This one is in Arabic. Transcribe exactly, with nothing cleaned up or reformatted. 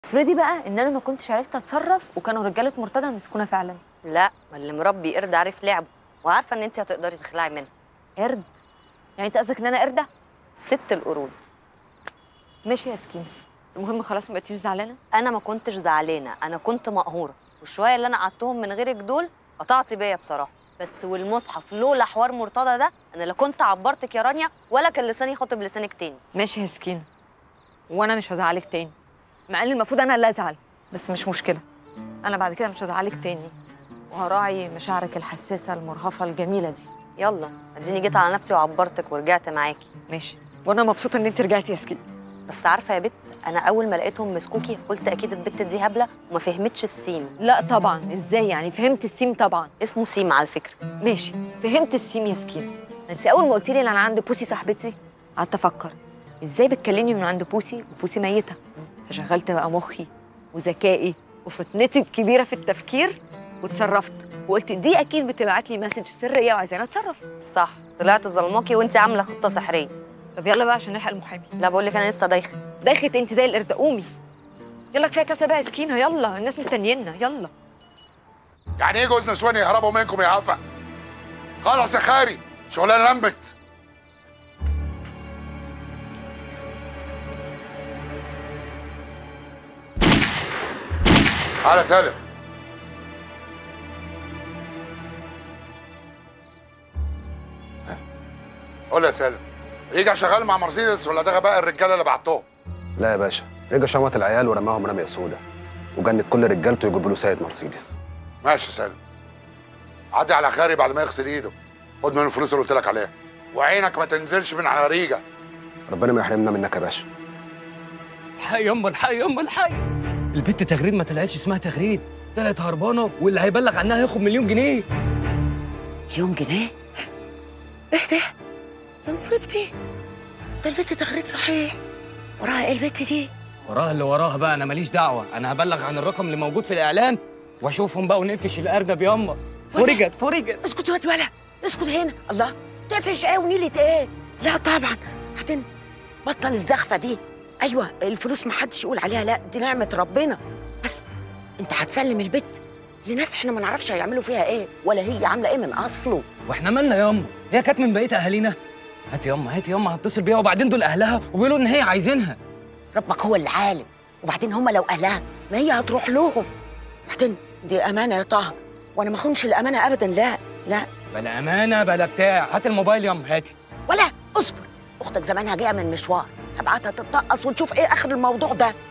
افرضي بقى ان انا ما كنتش عرفت اتصرف وكانوا رجاله مرتضى مسكونه فعلا. لا، ما اللي مربي قرد عارف لعبه، وعارفه ان انت هتقدري تخلعي منها. قرد؟ يعني انت قصدك ان انا قرده؟ ست القرود. ماشي يا سكينه، المهم خلاص ما بقيتيش زعلانه. انا ما كنتش زعلانه، انا كنت مقهوره، والشويه اللي انا قعدتهم من غيرك دول قطعتي بيا بصراحه. بس والمصحف لولا حوار مرتضى ده انا لا كنت عبرتك يا رانيا ولا كان لساني خاطب لسانك تاني. ماشي يا سكينه، وانا مش هزعلك تاني، مع ان المفروض انا اللي ازعل، بس مش مشكله. انا بعد كده مش هزعلك تاني، وهراعي مشاعرك الحساسه المرهفه الجميله دي. يلا اديني جيت على نفسي وعبرتك ورجعت معاكي. ماشي، وانا مبسوطه ان انت رجعتي يا سكينه. بس عارفه يا بت، انا اول ما لقيتهم مسكوكي قلت اكيد البت دي هبله وما فهمتش السيم. لا طبعا، ازاي يعني؟ فهمت السيم طبعا. اسمه سيم على فكره. ماشي، فهمت السيم يا سكينه. انت اول ما قلت لي ان انا عند بوسي صاحبتي قعدت افكر ازاي بتكلمني من عند بوسي وبوسي ميته، فشغلت بقى مخي وذكائي وفطنتي الكبيره في التفكير وتصرفت، وقلت دي اكيد بتبعت لي مسج سريه وعايزاني اتصرف. صح، طلعت ظلماكي وانت عامله خطه سحريه. طب يلا بقى عشان نلحق المحامي. لا بقول لك انا لسه دايخه. داخت انت زي القرد، قومي يلا كفايه كاسه بقى يا سكينه، يلا الناس مستنيينا يلا. يعني ايه جوز نسوان يهربوا منكم يا عفا؟ خلاص يا خاري، شغلانه لمبت. على سالم. قول يا سالم، رجع شغال مع مرسيدس ولا ده غباء الرجاله اللي بعتهم؟ لا يا باشا، رجع شمط العيال ورماهم رميه سودا وجند كل رجالته يجيبوا له سيد مرسيدس. ماشي يا سالم، عدي على خاري بعد ما يغسل ايده، خد منه الفلوس اللي قلت لك عليها، وعينك ما تنزلش من على ريجه. ربنا ما يحرمنا منك يا باشا. الحقي يما، الحقي يما، الحقي. البت تغريد ما طلعتش اسمها تغريد، طلعت هربانه، واللي هيبلغ عنها هياخد مليون جنيه. مليون جنيه؟ ايه ده؟ يا نصيبتي، ده البت تغريد صحيح. وراها ايه البت دي؟ وراها اللي وراها بقى، انا ماليش دعوه، انا هبلغ عن الرقم اللي موجود في الاعلان واشوفهم بقى ونقفش الارنب يما. فرجت فرجت. اسكت يا واد ولا، اسكت هنا. الله، تقفش ايه ونيلة ايه؟ لا طبعا، بعدين بطل الزخفه دي. ايوه الفلوس ما حدش يقول عليها لا، دي نعمه ربنا، بس انت هتسلم البت لناس احنا ما نعرفش هيعملوا فيها ايه ولا هي عامله ايه من اصله. واحنا مالنا يما؟ هي كانت من بقيه اهالينا. هات يما، هات يما، هتصل بيها، وبعدين دول اهلها وبيقولوا ان هي عايزينها. ربك هو اللي عالم، وبعدين هم لو اهلها ما هي هتروح لهم. بعدين دي امانه يا طه، وانا ما اخونش الامانه ابدا. لا لا، بلا امانه بلا بتاع. هات الموبايل يما، هاتي. ولا اصبر، اختك زمانها جايه من مشوار، هبعتها تتنقص ونشوف ايه اخر الموضوع ده.